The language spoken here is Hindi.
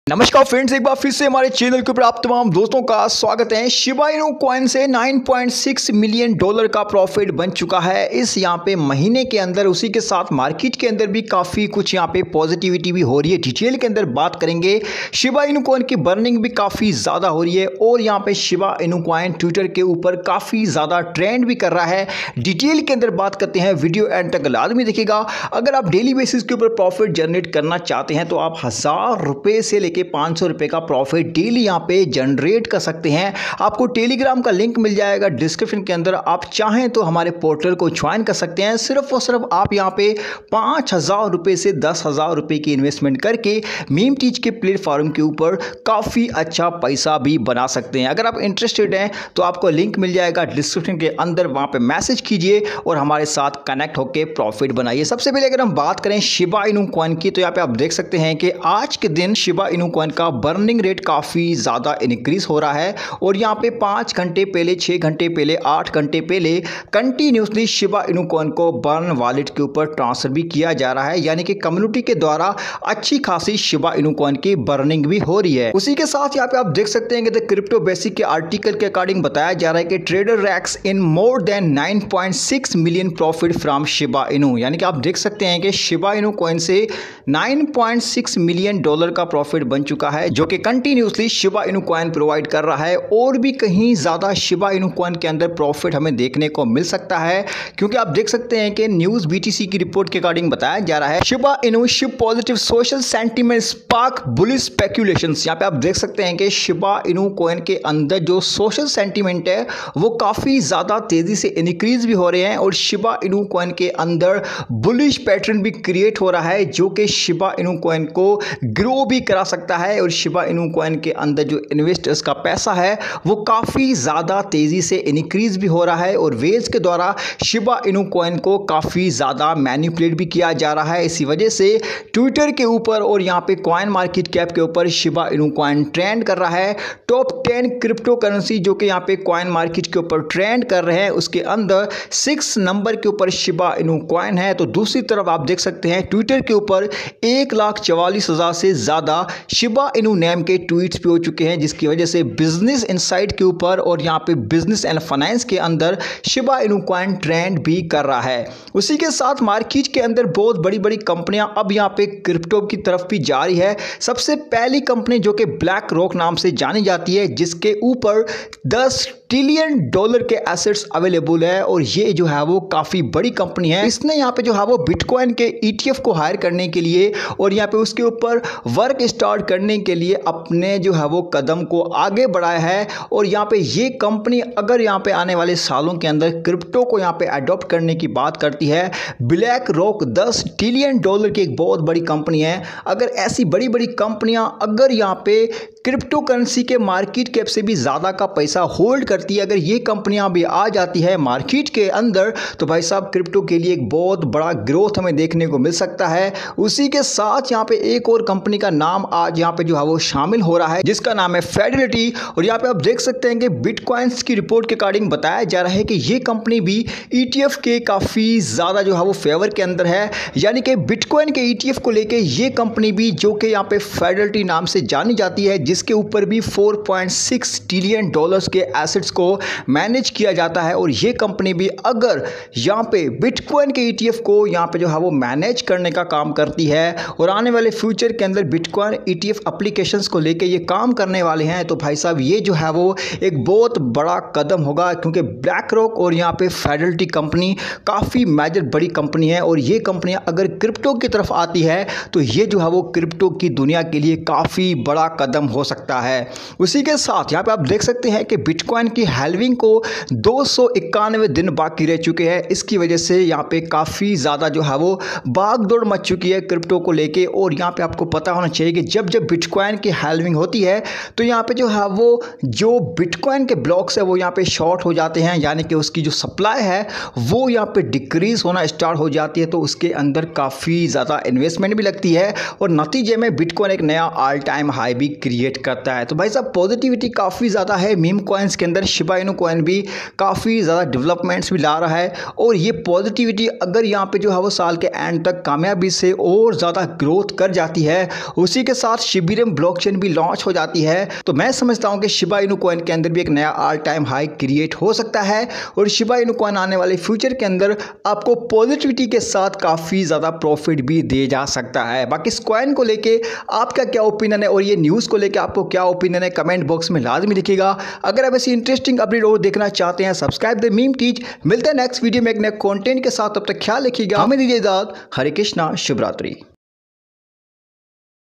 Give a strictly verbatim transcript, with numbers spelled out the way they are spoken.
नमस्कार फ्रेंड्स, एक बार फिर से हमारे चैनल के ऊपर आप तमाम दोस्तों का स्वागत है। शिबा इनू कॉइन से नौ पॉइंट छह मिलियन डॉलर का प्रॉफिट बन चुका है इस यहाँ पे महीने के अंदर। उसी के साथ मार्केट के अंदर भी काफ़ी कुछ यहाँ पे पॉजिटिविटी भी हो रही है। डिटेल के अंदर बात करेंगे। शिबा इनू कॉइन की बर्निंग भी काफ़ी ज़्यादा हो रही है और यहाँ पे शिबा इनू कॉइन ट्विटर के ऊपर काफ़ी ज़्यादा ट्रेंड भी कर रहा है। डिटेल के अंदर बात करते हैं, वीडियो एंड तक लाजमी देखिएगा। अगर आप डेली बेसिस के ऊपर प्रॉफिट जनरेट करना चाहते हैं तो आप हज़ार रुपये से लेके पाँच सौ रुपये का प्रॉफिट डेली यहाँ पे जनरेट कर सकते हैं। आपको टेलीग्राम का लिंक मिल जाएगा डिस्क्रिप्शन के अंदर। आप चाहें तो हमारे पोर्टल को ज्वाइन कर सकते हैं। सिर्फ और सिर्फ आप यहाँ पे पाँच हज़ार रुपये से दस हज़ार रुपये की इन्वेस्टमेंट करके मीम टीच के प्लेटफॉर्म के ऊपर काफ़ी अच्छा पैसा भी बना सकते हैं। अगर आप इंटरेस्टेड हैं तो आपको लिंक मिल जाएगा डिस्क्रिप्शन के अंदर, वहाँ पे मैसेज कीजिए और हमारे साथ कनेक्ट होकर प्रॉफिट बनाइए। सबसे पहले अगर हम बात करें शिबा इनू कॉइन की तो यहाँ पे आप देख सकते हैं कि आज के दिन शिबा इनू कॉइन का बर्निंग रेट काफ़ी ज़्यादा इंक्रीज हो रहा है और यहाँ पे पाँच घंटे पहले, छः घंटे पहले, आठ घंटे पहले कंटिन्यूसली शिबा इनू कॉइन को बर्न वॉलेट के ऊपर ट्रांसफर भी किया जा रहा है। यानी कि कम्युनिटी के द्वारा अच्छी खासी शिबा इनू कॉइन की बर्निंग भी हो रही है। उसी के साथ यहाँ पे आप देख सकते हैं कि द क्रिप्टो बेसिक के आर्टिकल के अकॉर्डिंग बताया जा रहा है कि trader rakes in more than नौ पॉइंट छह million profit from Shiba Inu. यानी कि आप देख सकते हैं कि शिबा इनू कॉइन से नौ पॉइंट छह मिलियन डॉलर का प्रॉफिट बन चुका है, जो कि continuously Shiba Inu coin provide कर रहा है। और भी कहीं ज़्यादा शिबा इनू कॉइन के अंदर प्रॉफिट हमें देखने को मिल सकता है, क्योंकि आप देख सकते हैं कि न्यूज़ बीटीसी की रिपोर्ट के अकॉर्डिंग बताया जा रहा है Shiba Inu ship positive social sentiment spark bullish speculations. यहाँ पे आप देख सकते हैं कि शिबा इनू कॉइन के अंदर जो सोशल सेंटीमेंट है वो काफ़ी ज़्यादा तेज़ी से इंक्रीज भी हो रहे हैं और शिबा इनू कॉइन के अंदर बुलिश पैटर्न भी क्रिएट हो रहा है, जो कि शिबा इनू कॉइन को ग्रो भी करा सकता है। और शिबा इनू कॉइन के अंदर जो इन्वेस्टर्स का पैसा है वो काफ़ी ज़्यादा तेज़ी से इंक्रीज भी हो रहा है और वेल्स के द्वारा शिबा इनू कॉइन को काफ़ी ज़्यादा मैनिपुलेट भी किया जा रहा है। इसी वजह से ट्विटर के ऊपर और यहाँ पे कॉइन मार्केट कैप के ऊपर शिबा इनू कॉइन ट्रेंड कर रहा है। टॉप टेन क्रिप्टो करेंसी जो कि यहाँ पे कॉइन मार्केट के ऊपर ट्रेंड कर रहे हैं, उसके अंदर सिक्स नंबर के ऊपर शिबा इनू कॉइन है। तो दूसरी तरफ आप देख सकते हैं ट्विटर के ऊपर एक लाख चवालीस हज़ार से ज़्यादा शिबा इनू नेम के ट्वीट्स भी हो चुके हैं, जिसकी वजह से बिजनेस इनसाइट के ऊपर और यहाँ पे बिजनेस एंड फाइनेंस के अंदर शिबा इनू कॉइन ट्रेंड भी कर रहा है। उसी के साथ मार्केट के अंदर बहुत बड़ी बड़ी कंपनियां अब यहाँ पे क्रिप्टो की तरफ भी जा रही है। सबसे पहली कंपनी जो कि ब्लैक रॉक नाम से जानी जाती है, जिसके ऊपर दस ट्रिलियन डॉलर के एसेट्स अवेलेबल है और ये जो है वो काफ़ी बड़ी कंपनी है। इसने यहाँ पे जो है वो बिटकॉइन के ईटीएफ को हायर करने के लिए और यहाँ पे उसके ऊपर वर्क स्टार्ट करने के लिए अपने जो है वो कदम को आगे बढ़ाया है। और यहाँ पे ये कंपनी अगर यहाँ पे आने वाले सालों के अंदर क्रिप्टो को यहाँ पे अडॉप्ट करने की बात करती है, ब्लैक रॉक दस ट्रिलियन डॉलर की एक बहुत बड़ी कंपनी है। अगर ऐसी बड़ी बड़ी कंपनियां अगर यहाँ पे क्रिप्टो करेंसी के मार्केट कैप से भी ज़्यादा का पैसा होल्ड करती है, अगर ये कंपनियां भी आ जाती है मार्केट के अंदर, तो भाई साहब क्रिप्टो के लिए एक बहुत बड़ा ग्रोथ हमें देखने को मिल सकता है। उसी के साथ यहाँ पे एक और कंपनी का नाम आज यहाँ पे जो है वो शामिल हो रहा है, जिसका नाम है फेडरलिटी। और यहाँ पे आप देख सकते हैं कि बिटकॉइंस की रिपोर्ट के अकॉर्डिंग बताया जा रहा है कि ये कंपनी भी ईटीएफ के काफ़ी ज़्यादा जो है वो फेवर के अंदर है। यानी कि बिटकॉइन के ईटीएफ को लेके ये कंपनी भी जो कि यहाँ पे फेडरलिटी नाम से जानी जाती है, जिसके ऊपर भी चार पॉइंट छह ट्रिलियन डॉलर्स के एसेट्स को मैनेज किया जाता है। और ये कंपनी भी अगर यहाँ पे बिटकॉइन के ईटीएफ को यहाँ पे जो है वो मैनेज करने का काम करती है और आने वाले फ्यूचर के अंदर बिटकॉइन ईटीएफ एप्लीकेशंस को लेके ये काम करने वाले हैं, तो भाई साहब ये जो है वो एक बहुत बड़ा कदम होगा, क्योंकि ब्लैक रॉक और यहाँ पे फेडरलिटी कंपनी काफ़ी मेजर बड़ी कंपनी है और ये कंपनियां अगर क्रिप्टो की तरफ आती है तो ये जो है वो क्रिप्टो की दुनिया के लिए काफ़ी बड़ा कदम हो सकता है। उसी के साथ यहाँ पे आप देख सकते हैं कि बिटकॉइन की हैल्विंग को दो सौ इक्यानवे दिन बाकी रह चुके हैं। इसकी वजह से यहाँ पे काफ़ी ज़्यादा जो है वो भाग दौड़ मच चुकी है क्रिप्टो को लेके। और यहाँ पे आपको पता होना चाहिए कि जब जब बिटकॉइन की हैल्विंग होती है तो यहाँ पे जो है वो जो बिटकॉइन के ब्लॉक्स है वो यहाँ पे शॉर्ट हो जाते हैं, यानी कि उसकी जो सप्लाई है वो यहाँ पे डिक्रीज होना स्टार्ट हो जाती है। तो उसके अंदर काफ़ी ज़्यादा इन्वेस्टमेंट भी लगती है और नतीजे में बिटकॉइन एक नया ऑल टाइम हाई भी क्रिएट क्रिएट करता है। तो भाई साहब पॉजिटिविटी काफ़ी ज़्यादा है मीम कॉइन्स के अंदर। शिबा इनू कॉइन भी काफ़ी ज़्यादा डेवलपमेंट्स भी ला रहा है और ये पॉजिटिविटी अगर यहाँ पे जो है वो साल के एंड तक कामयाबी से और ज़्यादा ग्रोथ कर जाती है, उसी के साथ शिबीरम ब्लॉकचेन भी लॉन्च हो जाती है, तो मैं समझता हूँ कि शिबा इनू कॉइन के अंदर भी एक नया ऑल टाइम हाई क्रिएट हो सकता है और शिबा इनू कॉइन आने वाले फ्यूचर के अंदर आपको पॉजिटिविटी के साथ काफ़ी ज़्यादा प्रॉफिट भी दे जा सकता है। बाकी इस कॉइन को लेके आपका क्या ओपिनियन है और ये न्यूज़ को लेके आपको क्या ओपिनियन है, कमेंट बॉक्स में लाजमी लिखिएगा। अगर आप ऐसी इंटरेस्टिंग अपडेट और देखना चाहते हैं, सब्सक्राइब द मीम टीच। मिलते हैं नेक्स्ट वीडियो में एक नए कंटेंट के साथ, तब तक ख्याल रखिएगा। हमें दीजिए इजाज़त। हरे कृष्णा, शुभ रात्रि।